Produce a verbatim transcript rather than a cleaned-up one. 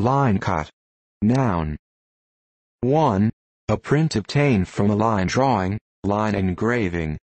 Linecut. Noun. one. A print obtained from a line drawing, line engraving.